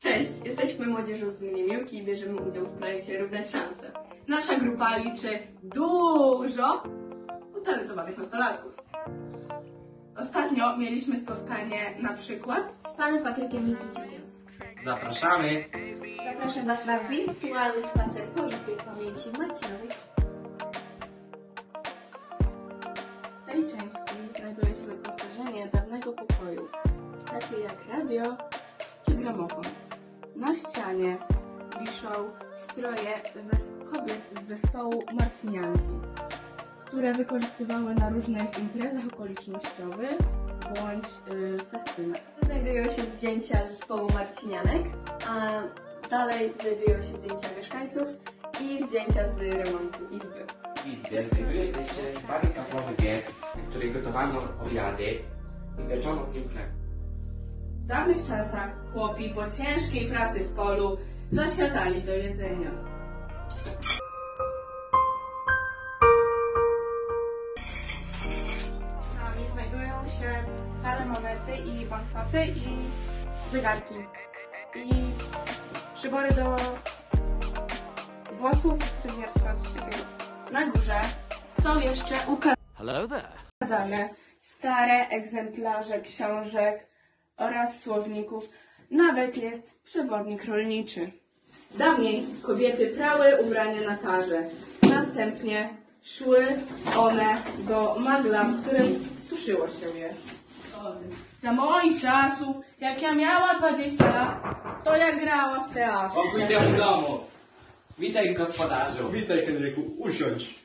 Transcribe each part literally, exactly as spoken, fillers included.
Cześć, jesteśmy młodzieżą z gminy Miłki i bierzemy udział w projekcie Równe Szanse. Nasza grupa liczy dużo utalentowanych nastolatków. Ostatnio mieliśmy spotkanie na przykład z panem Patrykiem Nikidzikiem. Zapraszamy! Zapraszam Was na wirtualny spacer po Izbie Pamięci Marcinowej. W tej części znajduje się wyposażenie dawnego pokoju, takie jak radio czy gramofon. Na ścianie wiszą stroje zes- kobiet z zespołu Marcinianki, które wykorzystywały na różnych imprezach okolicznościowych bądź yy, festynach. Znajdują się zdjęcia zespołu Marcinianek, a dalej znajdują się zdjęcia mieszkańców i zdjęcia z remontu izby. W izbie znajduje się stary kaflowy piec, w którym gotowano obiady i pieczono w nim chleb. W dawnych czasach chłopi po ciężkiej pracy w polu zasiadali do jedzenia. Na nich znajdują się stare monety i banknoty i zegarki. I przybory do włosów, fryzjerstwa, coś takiego. Na górze są jeszcze Hello there. ukazane stare egzemplarze książek oraz słowników. Nawet jest przewodnik rolniczy. Dawniej kobiety prały ubrania na tarze. Następnie szły one do magla, w którym suszyło się je. Za moich czasów, jak ja miała dwadzieścia lat, to ja grała w teatrze. Pójdę w domu! Witaj, gospodarzu! Witaj, Henryku, usiądź.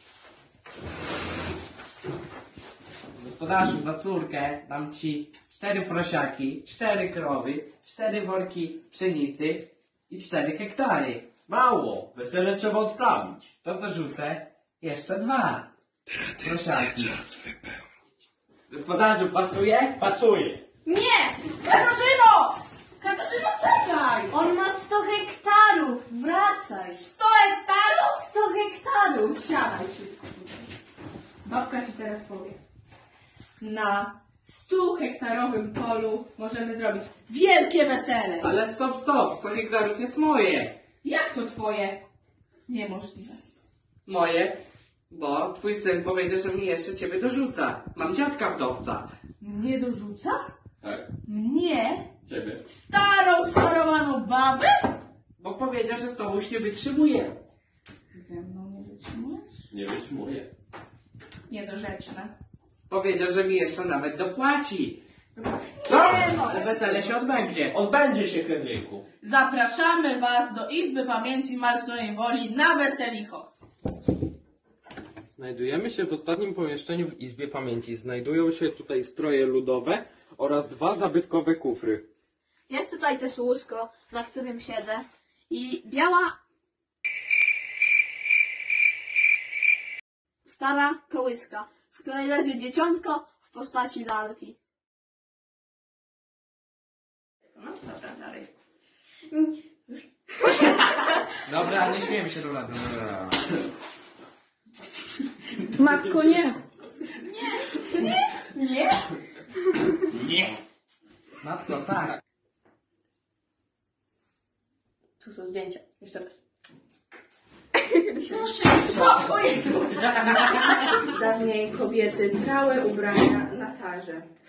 Gospodarzu, za córkę dam ci cztery prosiaki, cztery krowy, cztery worki pszenicy i cztery hektary. Mało, wesele trzeba odprawić. To dorzucę jeszcze dwa prosiaki. Gospodarzu, pasuje? Pasuje. Nie! Katarzyno! Katarzyno, czekaj! On ma sto hektarów! Wracaj! sto hektarów? sto hektarów! Siadaj szybko. Babka ci teraz powie. Na stu hektarowym polu możemy zrobić wielkie wesele. Ale stop, stop, sto hektarów jest moje. Jak to twoje? Niemożliwe. Moje, bo twój syn powiedział, że mnie jeszcze ciebie dorzuca. Mam dziadka wdowca. Nie dorzuca? Tak, Mnie? ciebie. Starą, sparowaną babę? Bo powiedział, że z tobą już nie wytrzymuje. Ze mną nie wytrzymujesz? Nie wytrzymuję. Niedorzeczne. Powiedział, że mi jeszcze nawet dopłaci. Nie, No, ale wesele się odbędzie. Odbędzie się, Henryku. Zapraszamy was do Izby Pamięci Marcinowej Woli na weselicho. Znajdujemy się w ostatnim pomieszczeniu w Izbie Pamięci. Znajdują się tutaj stroje ludowe oraz dwa zabytkowe kufry. Jest tutaj też łóżko, na którym siedzę i biała stara kołyska, w której leży dzieciątko w postaci lalki. No dobra, dalej. Dobra, nie śmiejemy się, dobra, dobra. Matko, nie! Nie! Matko, tak. Tu są zdjęcia. Jeszcze raz. Dawniej kobiety prały ubrania na tarze.